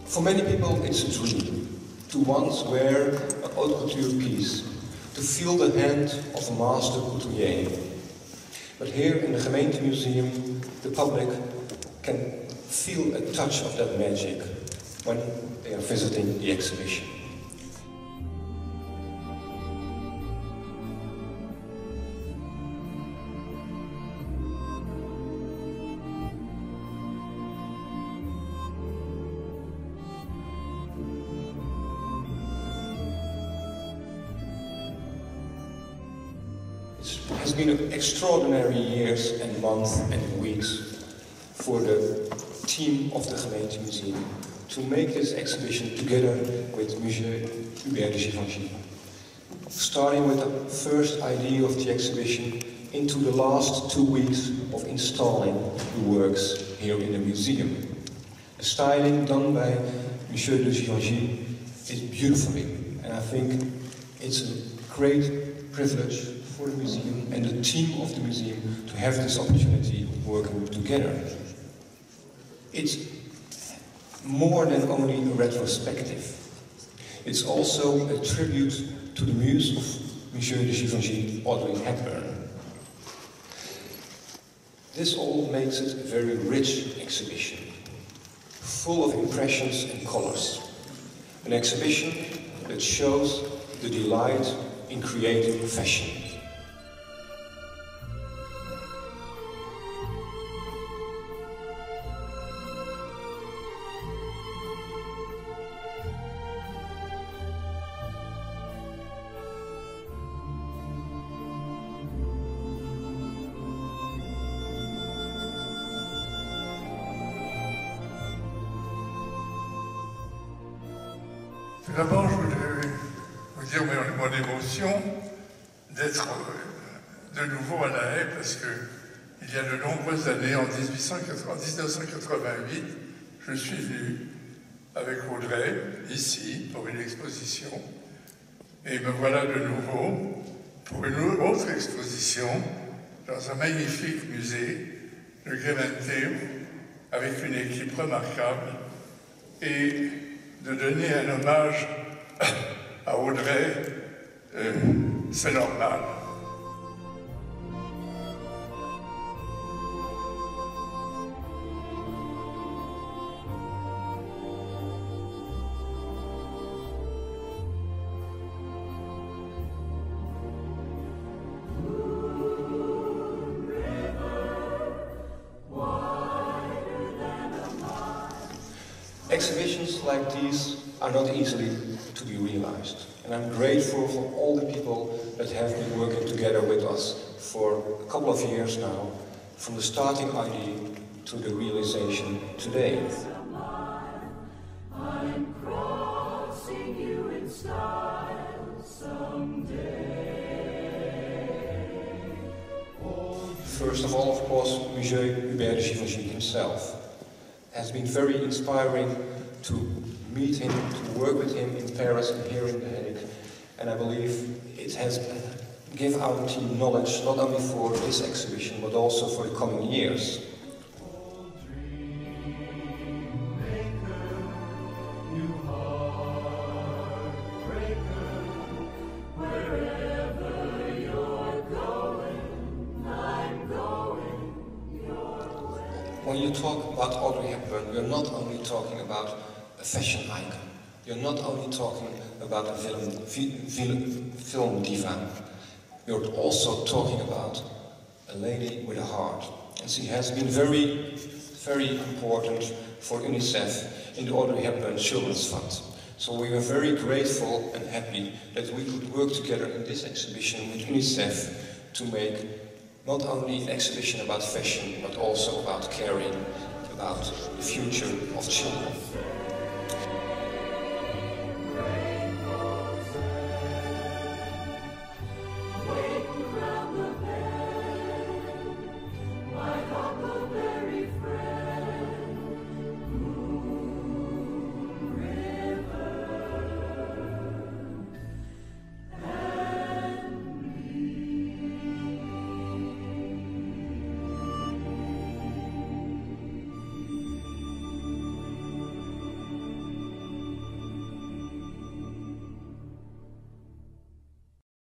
For many people, it's a dream to once wear a haute couture piece, to feel the hand of a master couturier. But here in the Gemeentemuseum, the public can feel a touch of that magic when they are visiting the exhibition. It has been extraordinary years and months and weeks for the team of the Gemeentemuseum to make this exhibition together with Musée Hubert de Givenchy. Starting with the first idea of the exhibition into the last 2 weeks of installing the works here in the museum. The styling done by Monsieur de Givenchy is beautifully, and I think it's a great privilege for the museum and the team of the museum to have this opportunity of working together. It's more than only a retrospective. It's also a tribute to the muse of Monsieur de Givenchy, Audrey Hepburn. This all makes it a very rich exhibition, full of impressions and colors. An exhibition that shows the delight in creating fashion. Tout d'abord, je voudrais vous dire mon émotion d'être de nouveau à La Haye parce que il y a de nombreuses années, en 1988, je suis venu avec Audrey ici pour une exposition et me voilà de nouveau pour une autre exposition dans un magnifique musée, le Gemeentehuis, avec une équipe remarquable et de donner un hommage à Audrey, c'est normal. Exhibitions like these are not easily to be realized, and I'm grateful for all the people that have been working together with us for a couple of years now, from the starting idea to the realization today. I'm crossing you in style someday. First of all, of course, Monsieur Hubert de Givenchy himself. Has been very inspiring to meet him, to work with him in Paris and here in The Hague. And I believe it has given our team knowledge not only for this exhibition, but also for the coming years. When you talk about Audrey Hepburn, you're not only talking about a fashion icon. You're not only talking about a film diva. You're also talking about a lady with a heart. And she has been very, very important for UNICEF in the Audrey Hepburn Children's Fund. So we are very grateful and happy that we could work together in this exhibition with UNICEF to make not only an exhibition about fashion, but also about caring about the future of children.